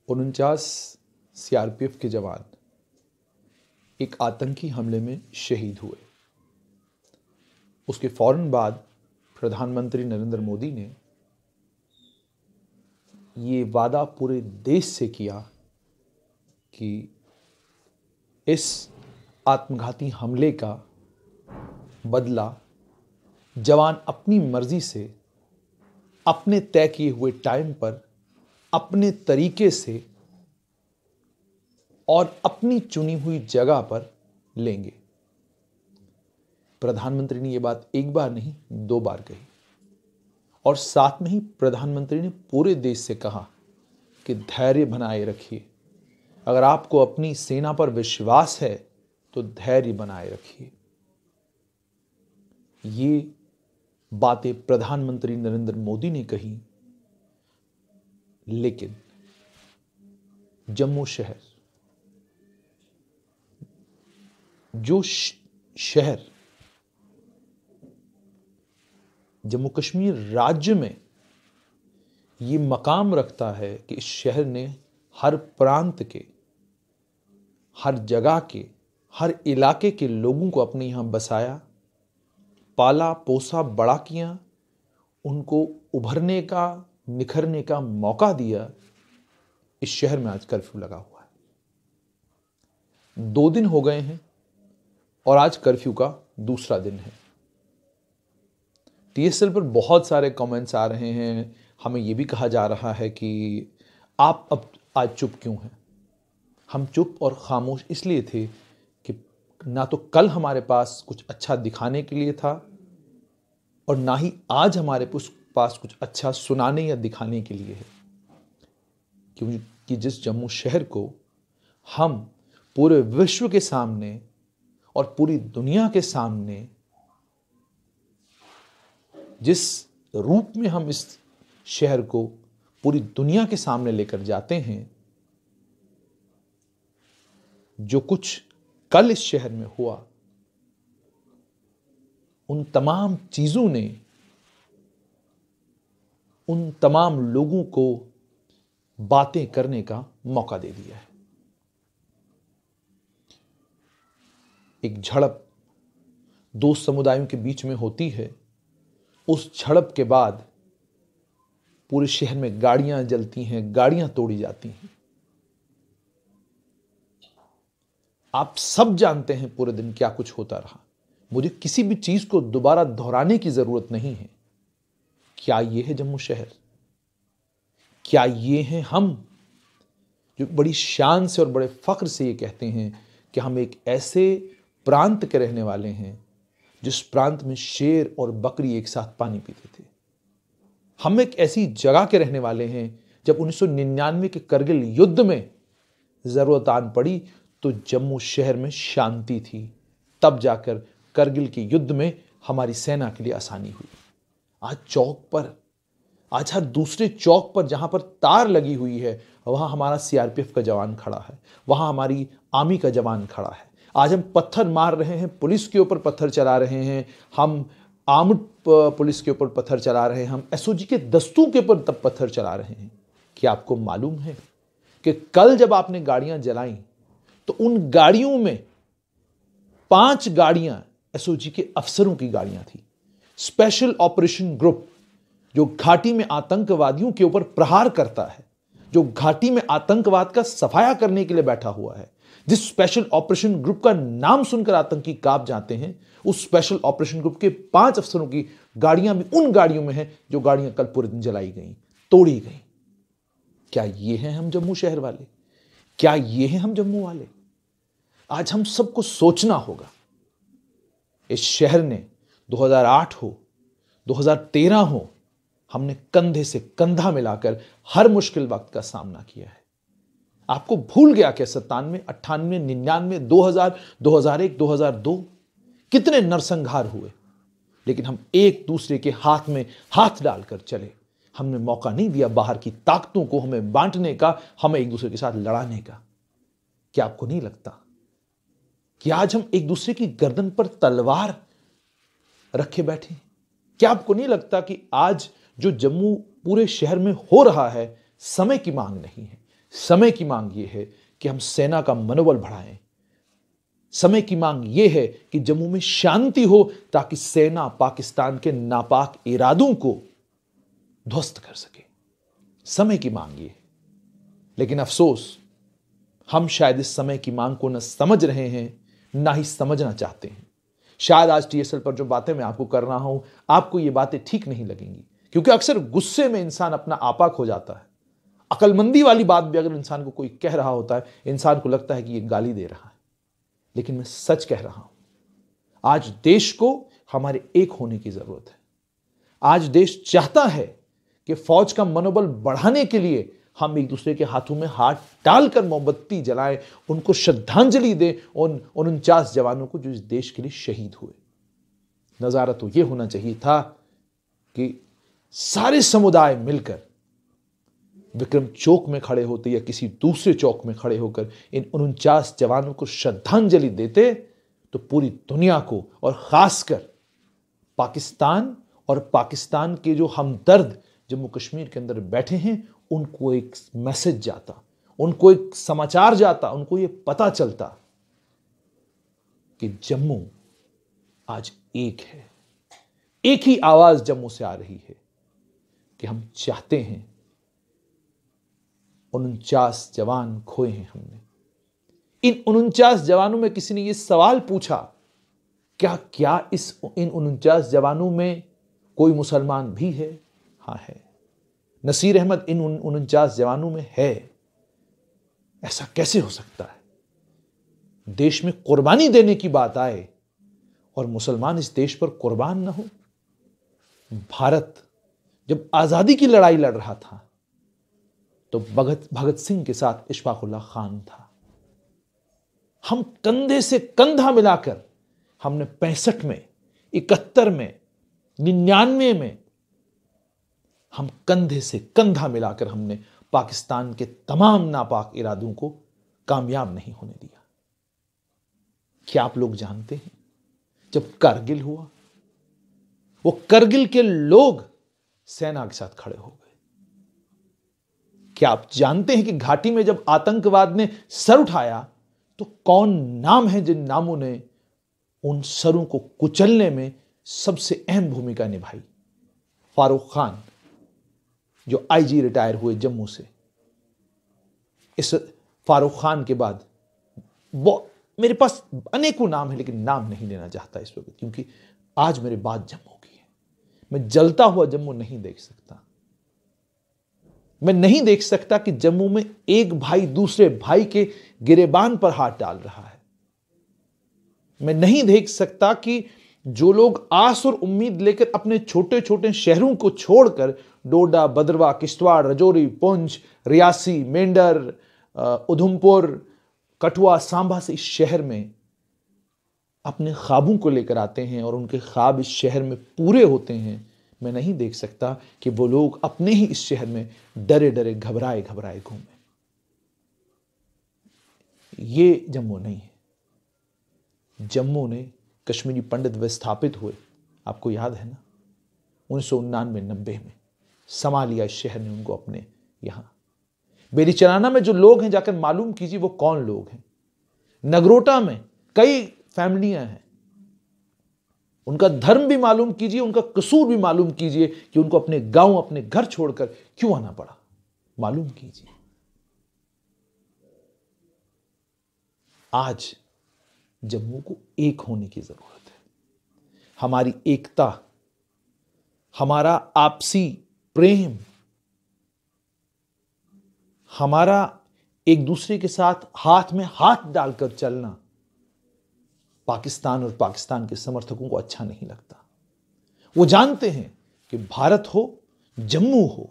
49 CRPF के जवान एक आतंकी हमले में शहीद हुए। उसके फौरन बाद प्रधानमंत्री नरेंद्र मोदी ने ये वादा पूरे देश से किया कि इस आत्मघाती हमले का बदला जवान अपनी मर्जी से अपने तय किए हुए टाइम पर अपने तरीके से और अपनी चुनी हुई जगह पर लेंगे। प्रधानमंत्री ने यह बात एक बार नहीं 2 बार कही और साथ में ही प्रधानमंत्री ने पूरे देश से कहा कि धैर्य बनाए रखिए। अगर आपको अपनी सेना पर विश्वास है तो धैर्य बनाए रखिए। ये बातें प्रधानमंत्री नरेंद्र मोदी ने कही, लेकिन जम्मू शहर, जो शहर जम्मू कश्मीर राज्य में ये मकाम रखता है कि इस शहर ने हर प्रांत के, हर जगह के, हर इलाके के लोगों को अपने यहां बसाया, पाला पोसा, बड़ा किया, उनको उभरने का, निखरने का मौका दिया। इस शहर में आज कर्फ्यू लगा हुआ है। 2 दिन हो गए हैं और आज कर्फ्यू का दूसरा दिन है। टीएसएल पर बहुत सारे कमेंट्स आ रहे हैं। हमें यह भी कहा जा रहा है कि आप अब आज चुप क्यों हैं। हम चुप और खामोश इसलिए थे कि ना तो कल हमारे पास कुछ अच्छा दिखाने के लिए था और ना ही आज हमारे पास कुछ अच्छा सुनाने या दिखाने के लिए है। क्योंकि जिस जम्मू शहर को हम पूरे विश्व के सामने और पूरी दुनिया के सामने जिस रूप में हम इस शहर को पूरी दुनिया के सामने लेकर जाते हैं, जो कुछ कल इस शहर में हुआ, उन तमाम चीजों ने उन तमाम लोगों को बातें करने का मौका दे दिया है। एक झड़प 2 समुदायों के बीच में होती है, उस झड़प के बाद पूरे शहर में गाड़ियां जलती हैं, गाड़ियां तोड़ी जाती हैं। आप सब जानते हैं पूरे दिन क्या कुछ होता रहा। मुझे किसी भी चीज को दोबारा दोहराने की जरूरत नहीं है। क्या यह है जम्मू शहर? क्या ये हैं हम जो बड़ी शान से और बड़े फख्र से ये कहते हैं कि हम एक ऐसे प्रांत के रहने वाले हैं जिस प्रांत में शेर और बकरी एक साथ पानी पीते थे। हम एक ऐसी जगह के रहने वाले हैं जब 1999 के करगिल युद्ध में जरूरत आन पड़ी तो जम्मू शहर में शांति थी। तब जाकर करगिल के युद्ध में हमारी सेना के लिए आसानी हुई। आज चौक पर, आज हर दूसरे चौक पर जहां पर तार लगी हुई है, वहां हमारा सीआरपीएफ का जवान खड़ा है, वहां हमारी आर्मी का जवान खड़ा है। आज हम पत्थर मार रहे हैं, पुलिस के ऊपर पत्थर चला रहे हैं, हम आर्म्ड पुलिस के ऊपर पत्थर चला रहे हैं, हम एसओजी के दस्तों के ऊपर तब पत्थर चला रहे हैं। क्या आपको मालूम है कि कल जब आपने गाड़ियां जलाई तो उन गाड़ियों में 5 गाड़ियां एसओजी के अफसरों की गाड़ियां थी। स्पेशल ऑपरेशन ग्रुप जो घाटी में आतंकवादियों के ऊपर प्रहार करता है, जो घाटी में आतंकवाद का सफाया करने के लिए बैठा हुआ है, जिस स्पेशल ऑपरेशन ग्रुप का नाम सुनकर आतंकी कांप जाते हैं, उस स्पेशल ऑपरेशन ग्रुप के 5 अफसरों की गाड़ियां भी उन गाड़ियों में हैं जो गाड़ियां कल पूरे दिन जलाई गई, तोड़ी गई। क्या ये हैं हम जम्मू शहर वाले? क्या ये हैं हम जम्मू वाले? आज हम सबको सोचना होगा। इस शहर ने 2008 हो, 2013 हो, हमने कंधे से कंधा मिलाकर हर मुश्किल वक्त का सामना किया है। आपको भूल गया क्या 97, 98, 99, 2000, 2001, 2002 कितने नरसंहार हुए? लेकिन हम एक दूसरे के हाथ में हाथ डालकर चले। हमने मौका नहीं दिया बाहर की ताकतों को हमें बांटने का, हमें एक दूसरे के साथ लड़ाने का। क्या आपको नहीं लगता कि आज हम एक दूसरे की गर्दन पर तलवार रखे बैठे? क्या आपको नहीं लगता कि आज जो जम्मू पूरे शहर में हो रहा है, समय की मांग नहीं है, समय की मांग यह है कि हम सेना का मनोबल बढ़ाएं। समय की मांग यह है कि जम्मू में शांति हो ताकि सेना पाकिस्तान के नापाक इरादों को ध्वस्त कर सके। समय की मांग यह है, लेकिन अफसोस हम शायद इस समय की मांग को न समझ रहे हैं, ना ही समझना चाहते हैं। शायद आज टीएसएल पर जो बातें मैं आपको कर रहा हूं, आपको ये बातें ठीक नहीं लगेंगी, क्योंकि अक्सर गुस्से में इंसान अपना आपा खो जाता है। अकलमंदी वाली बात भी अगर इंसान को कोई कह रहा होता है, इंसान को लगता है कि ये गाली दे रहा है। लेकिन मैं सच कह रहा हूं, आज देश को हमारे एक होने की जरूरत है। आज देश चाहता है कि फौज का मनोबल बढ़ाने के लिए हम एक दूसरे के हाथों में हाथ डालकर मोमबत्ती जलाएं, उनको श्रद्धांजलि दें, उन 49 जवानों को जो इस देश के लिए शहीद हुए। नजारा तो यह होना चाहिए था कि सारे समुदाय मिलकर विक्रम चौक में खड़े होते या किसी दूसरे चौक में खड़े होकर इन 49 जवानों को श्रद्धांजलि देते, तो पूरी दुनिया को और खासकर पाकिस्तान और पाकिस्तान के जो हमदर्द जम्मू कश्मीर के अंदर बैठे हैं, उनको एक मैसेज जाता, उनको एक समाचार जाता, उनको ये पता चलता कि जम्मू आज एक है। एक ही आवाज जम्मू से आ रही है कि हम चाहते हैं 49 जवान खोए हैं हमने। इन 49 जवानों में किसी ने यह सवाल पूछा, क्या इन 49 जवानों में कोई मुसलमान भी है? हां है। नसीर अहमद इन 49 जवानों में है। ऐसा कैसे हो सकता है? देश में कुर्बानी देने की बात आए और मुसलमान इस देश पर कुर्बान ना हो। भारत जब आजादी की लड़ाई लड़ रहा था तो भगत सिंह के साथ इशफाकुल्लाह खान था। हम कंधे से कंधा मिलाकर हमने 65 में, 71 में, 99 में हम कंधे से कंधा मिलाकर हमने पाकिस्तान के तमाम नापाक इरादों को कामयाब नहीं होने दिया। क्या आप लोग जानते हैं, जब कारगिल हुआ, वो कारगिल के लोग सेना के साथ खड़े हो गए। क्या आप जानते हैं कि घाटी में जब आतंकवाद ने सर उठाया तो कौन नाम है जिन नामों ने उन सरों को कुचलने में सबसे अहम भूमिका निभाई? फारूक खान, जो आईजी रिटायर हुए जम्मू से। इस फारूक खान के बाद वो, मेरे पास अनेकों नाम है लेकिन नाम नहीं लेना चाहता इस वक्त, क्योंकि आज मेरे बात जम्मू की है। मैं जलता हुआ जम्मू नहीं देख सकता। मैं नहीं देख सकता कि जम्मू में एक भाई दूसरे भाई के गिरेबान पर हाथ डाल रहा है। मैं नहीं देख सकता कि जो लोग आस और उम्मीद लेकर अपने छोटे छोटे शहरों को छोड़कर डोडा, भद्रवाह, किश्तवाड़, राजौरी, पुंछ, रियासी, मेंढर, उधमपुर, कठुआ, सांबा से इस शहर में अपने ख्वाबों को लेकर आते हैं और उनके ख्वाब इस शहर में पूरे होते हैं, मैं नहीं देख सकता कि वो लोग अपने ही इस शहर में डरे डरे, घबराए घबराए घूमें। ये जम्मू नहीं है। जम्मू ने कश्मीरी पंडित विस्थापित हुए, आपको याद है ना, 1999-90 में समा लिया इस शहर ने उनको अपने यहां। बेरीचराना में जो लोग हैं, जाकर मालूम कीजिए वो कौन लोग हैं। नगरोटा में कई फैमिलियां हैं, उनका धर्म भी मालूम कीजिए, उनका कसूर भी मालूम कीजिए कि उनको अपने गांव, अपने घर छोड़कर क्यों आना पड़ा, मालूम कीजिए। आज जम्मू को एक होने की जरूरत है। हमारी एकता, हमारा आपसी प्रेम, हमारा एक दूसरे के साथ हाथ में हाथ डालकर चलना पाकिस्तान और पाकिस्तान के समर्थकों को अच्छा नहीं लगता। वो जानते हैं कि भारत हो, जम्मू हो,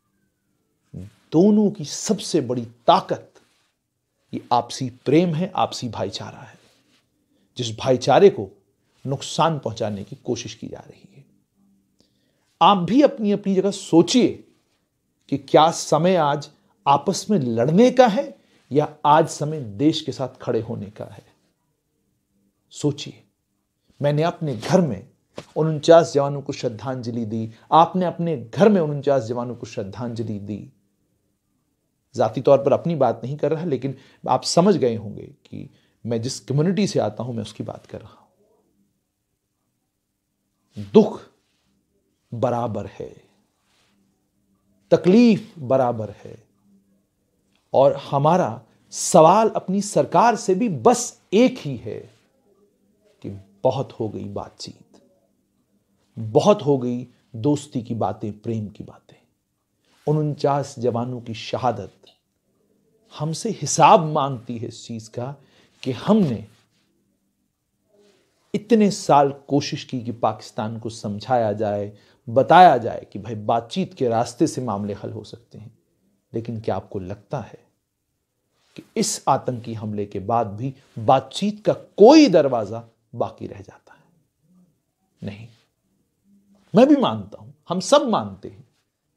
दोनों की सबसे बड़ी ताकत ये आपसी प्रेम है, आपसी भाईचारा है, जिस भाईचारे को नुकसान पहुंचाने की कोशिश की जा रही है। आप भी अपनी अपनी जगह सोचिए कि क्या समय आज आपस में लड़ने का है या आज समय देश के साथ खड़े होने का है। सोचिए। मैंने अपने घर में 49 जवानों को श्रद्धांजलि दी, आपने अपने घर में 49 जवानों को श्रद्धांजलि दी। ज़ाती तौर पर अपनी बात नहीं कर रहा, लेकिन आप समझ गए होंगे कि मैं जिस कम्युनिटी से आता हूं मैं उसकी बात कर रहा हूं। दुख बराबर है, तकलीफ बराबर है, और हमारा सवाल अपनी सरकार से भी बस एक ही है कि बहुत हो गई बातचीत, बहुत हो गई दोस्ती की बातें, प्रेम की बातें। 49 जवानों की शहादत हमसे हिसाब मांगती है इस चीज का कि हमने इतने साल कोशिश की कि पाकिस्तान को समझाया जाए, बताया जाए कि भाई बातचीत के रास्ते से मामले हल हो सकते हैं। लेकिन क्या आपको लगता है कि इस आतंकी हमले के बाद भी बातचीत का कोई दरवाजा बाकी रह जाता है? नहीं। मैं भी मानता हूं, हम सब मानते हैं।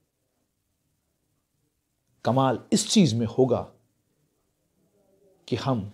कमाल इस चीज में होगा कि हम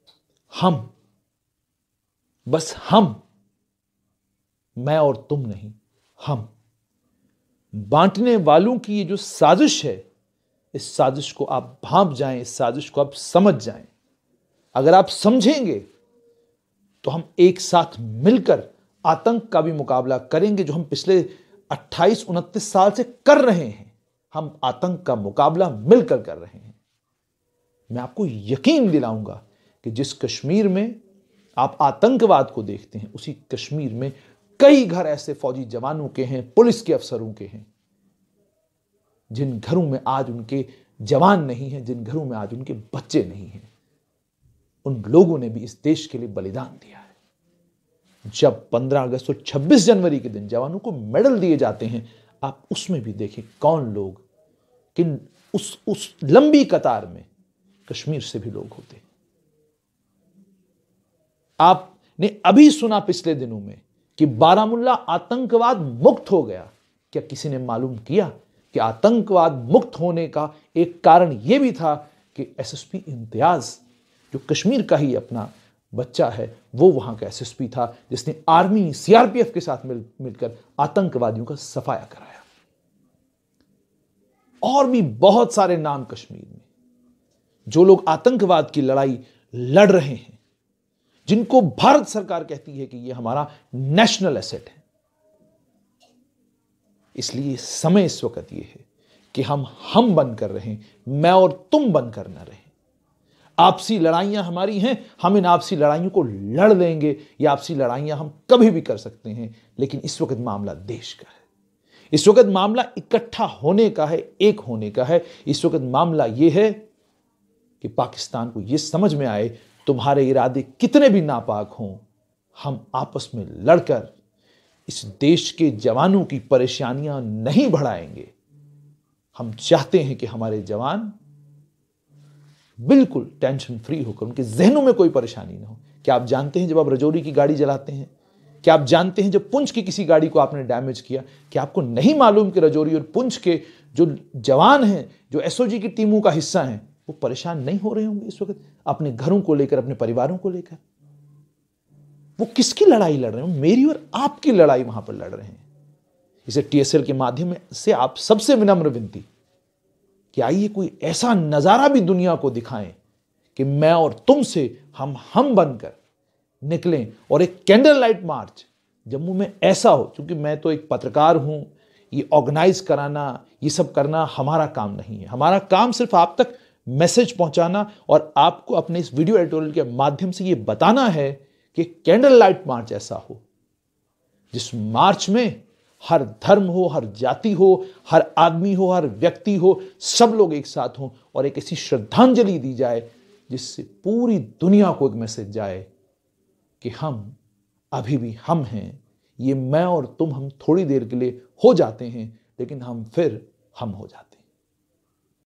बस हम, मैं और तुम नहीं, हम बांटने वालों की ये जो साजिश है, इस साजिश को आप भांप जाएं, इस साजिश को आप समझ जाएं। अगर आप समझेंगे तो हम एक साथ मिलकर आतंक का भी मुकाबला करेंगे, जो हम पिछले 28-29 साल से कर रहे हैं। हम आतंक का मुकाबला मिलकर कर रहे हैं। मैं आपको यकीन दिलाऊंगा कि जिस कश्मीर में आप आतंकवाद को देखते हैं, उसी कश्मीर में कई घर ऐसे फौजी जवानों के हैं, पुलिस के अफसरों के हैं, जिन घरों में आज उनके जवान नहीं हैं, जिन घरों में आज उनके बच्चे नहीं हैं। उन लोगों ने भी इस देश के लिए बलिदान दिया है। जब 15 अगस्त और 26 जनवरी के दिन जवानों को मेडल दिए जाते हैं, आप उसमें भी देखें कौन लोग, किन उस लंबी कतार में कश्मीर से भी लोग होते हैं। आपने अभी सुना पिछले दिनों में कि बारामुल्ला आतंकवाद मुक्त हो गया। क्या किसी ने मालूम किया कि आतंकवाद मुक्त होने का एक कारण यह भी था कि एसएसपी इम्तियाज, जो कश्मीर का ही अपना बच्चा है, वो वहां का एसएसपी था, जिसने आर्मी सीआरपीएफ के साथ मिलकर आतंकवादियों का सफाया कराया। और भी बहुत सारे नाम कश्मीर में, जो लोग आतंकवाद की लड़ाई लड़ रहे हैं, जिनको भारत सरकार कहती है कि ये हमारा नेशनल एसेट है। इसलिए समय इस वक्त ये है कि हम बनकर रहें, मैं और तुम बनकर न रहें। आपसी लड़ाइयां हमारी हैं, हम इन आपसी लड़ाइयों को लड़ लेंगे। ये आपसी लड़ाइयां हम कभी भी कर सकते हैं, लेकिन इस वक्त मामला देश का है। इस वक्त मामला इकट्ठा होने का है, एक होने का है। इस वक्त मामला यह है कि पाकिस्तान को यह समझ में आए, तुम्हारे इरादे कितने भी नापाक हों, हम आपस में लड़कर इस देश के जवानों की परेशानियां नहीं बढ़ाएंगे। हम चाहते हैं कि हमारे जवान बिल्कुल टेंशन फ्री होकर, उनके जहनों में कोई परेशानी ना हो। क्या आप जानते हैं जब आप रजौरी की गाड़ी जलाते हैं, क्या आप जानते हैं जब पुंछ की किसी गाड़ी को आपने डैमेज किया, क्या आपको नहीं मालूम कि रजौरी और पुंछ के जो जवान हैं, जो एसओजी की टीमों का हिस्सा हैं, वो परेशान नहीं हो रहे होंगे इस वक्त अपने घरों को लेकर, अपने परिवारों को लेकर? वो किसकी लड़ाई लड़ रहे हैं? मेरी और आपकी लड़ाई वहां पर लड़ रहे हैं। इसे टीएसएल के माध्यम से आप सबसे विनम्र विनती कि आइए कोई ऐसा नजारा भी दुनिया को दिखाएं कि मैं और तुम से हम बनकर निकलें और एक कैंडल लाइट मार्च जम्मू में ऐसा हो। क्योंकि मैं तो एक पत्रकार हूं, ये ऑर्गेनाइज कराना, ये सब करना हमारा काम नहीं है। हमारा काम सिर्फ आप तक मैसेज पहुंचाना और आपको अपने इस वीडियो एडिटोरियल के माध्यम से ये बताना है कि कैंडल लाइट मार्च ऐसा हो, जिस मार्च में हर धर्म हो, हर जाति हो, हर आदमी हो, हर व्यक्ति हो, सब लोग एक साथ हों और एक ऐसी श्रद्धांजलि दी जाए जिससे पूरी दुनिया को एक मैसेज जाए कि हम अभी भी हम हैं। ये मैं और तुम हम थोड़ी देर के लिए हो जाते हैं, लेकिन हम फिर हम हो जाते हैं।